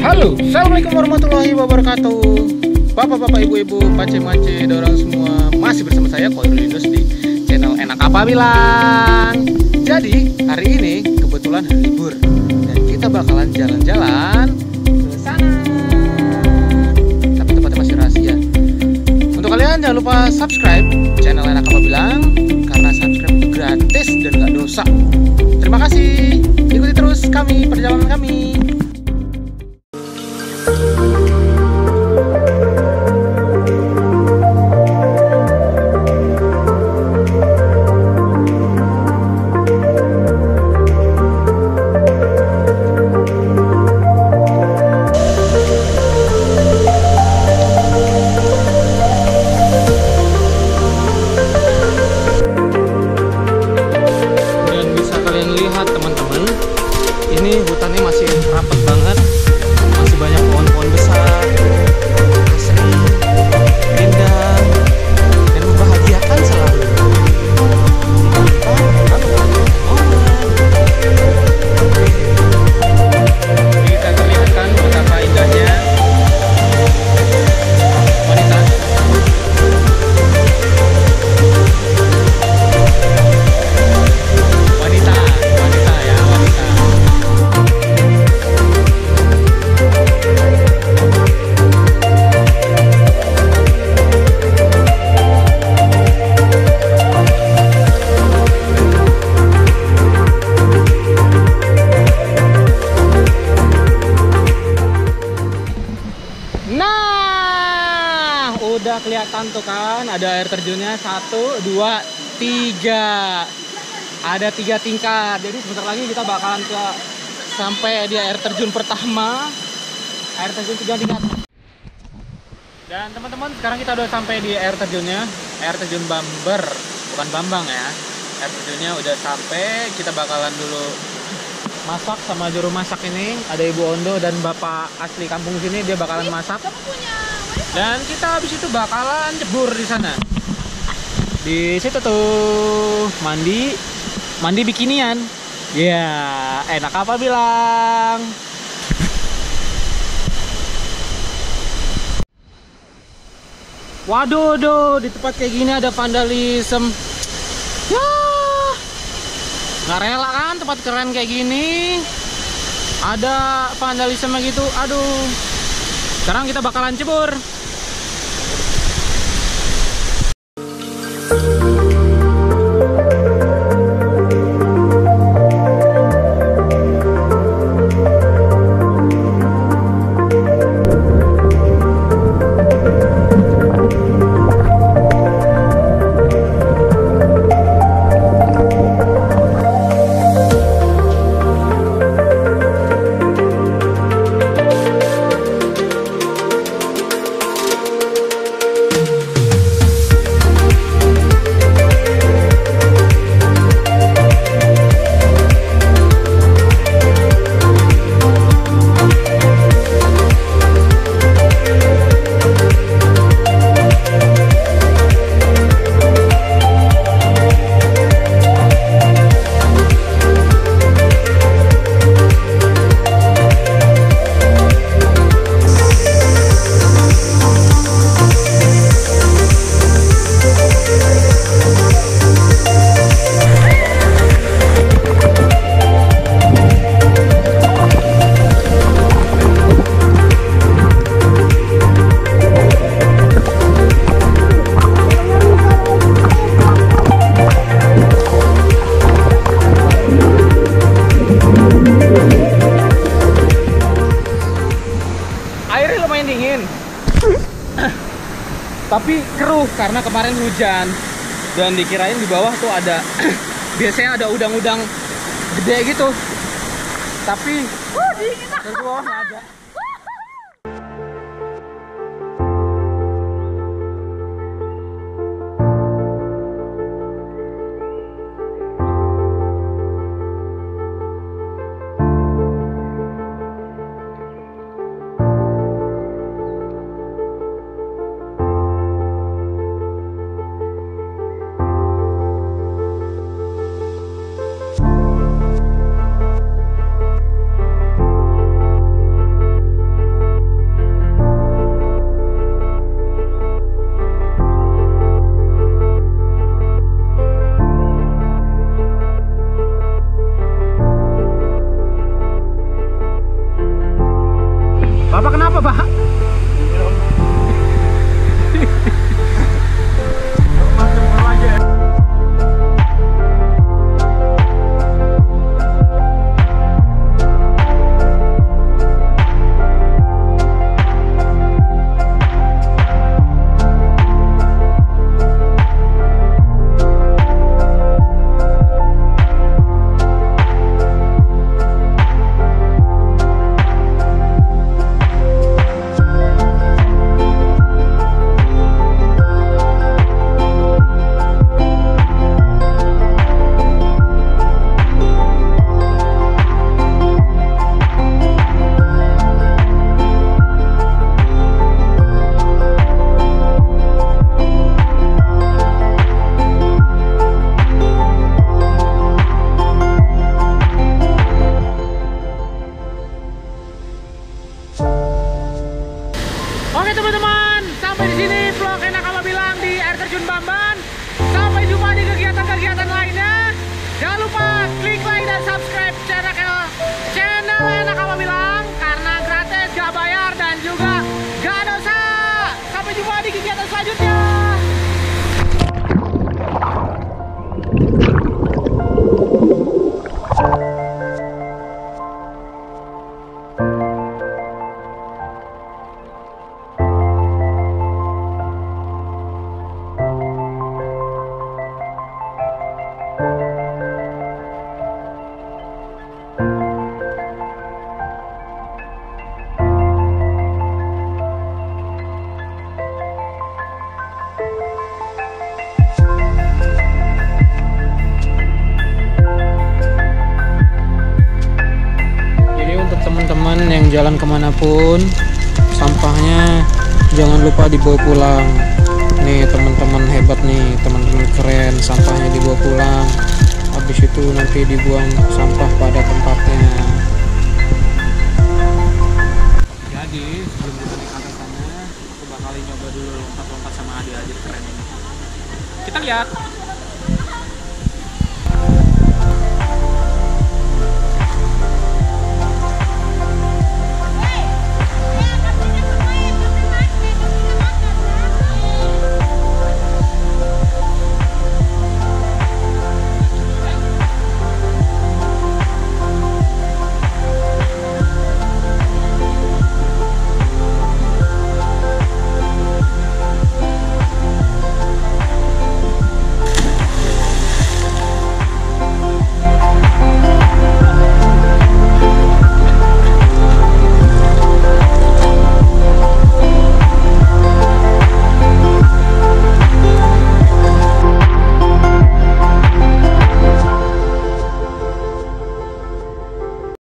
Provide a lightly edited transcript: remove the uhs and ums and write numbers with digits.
Halo, assalamualaikum warahmatullahi wabarakatuh. Bapak-bapak, ibu-ibu, pace-mace, dorong semua, masih bersama saya Koirul Indus di channel Enak Apa Bilang. Jadi hari ini kebetulan hari libur dan kita bakalan jalan-jalan ke sana. Tapi tempatnya masih rahasia. Untuk kalian jangan lupa subscribe channel Enak Apa Bilang karena subscribe itu gratis dan nggak dosa. Terima kasih. Ikuti terus perjalanan kami. Ini hutannya masih rapat banget, masih banyak pohon-pohon besar, asri, indah, dan membahagiakan selalu. Kita terlihatkan betapa indahnya wanita. Udah kelihatan tuh kan, ada air terjunnya 1, 2, 3. Ada 3 tingkat. Jadi sebentar lagi kita bakalan sampai di air terjun pertama. Air terjun 3 tingkat. Dan teman-teman, sekarang kita udah sampai di air terjunnya. Air terjun Bamber, bukan Bambang ya. Air terjunnya udah sampai. Kita bakalan dulu masak sama juru masak ini. Ada Ibu Ondo dan Bapak asli kampung sini, dia bakalan masak. Dan kita habis itu bakalan jebur di sana. Di situ tuh mandi bikinian. Ya, enak apa bilang. Waduh, di tempat kayak gini ada vandalisme. Ya, nggak rela kan tempat keren kayak gini. Ada vandalisme gitu. Aduh. Sekarang kita bakalan jebur. Tapi keruh karena kemarin hujan dan dikirain di bawah tuh ada biasanya ada udang-udang gede gitu, tapi di bawah nggak ada. Bapak kenapa, Pak? Oke teman-teman, sampai di sini vlog Enak Apa Bilang di air terjun Bamban. Sampai jumpa di kegiatan-kegiatan lainnya. Jangan lupa klik like dan subscribe channel Enak Apa Bilang karena gratis, gak bayar dan juga gak dosa. Sampai jumpa di kegiatan selanjutnya. Teman-teman yang jalan kemanapun, sampahnya jangan lupa dibawa pulang. Nih teman-teman hebat nih, teman-teman keren, sampahnya dibawa pulang. Habis itu nanti dibuang sampah pada tempatnya. Jadi sebelum kita naik ke atas sana, aku bakal nyoba dulu lompat-lompat sama adik-adik keren ini. Kita lihat.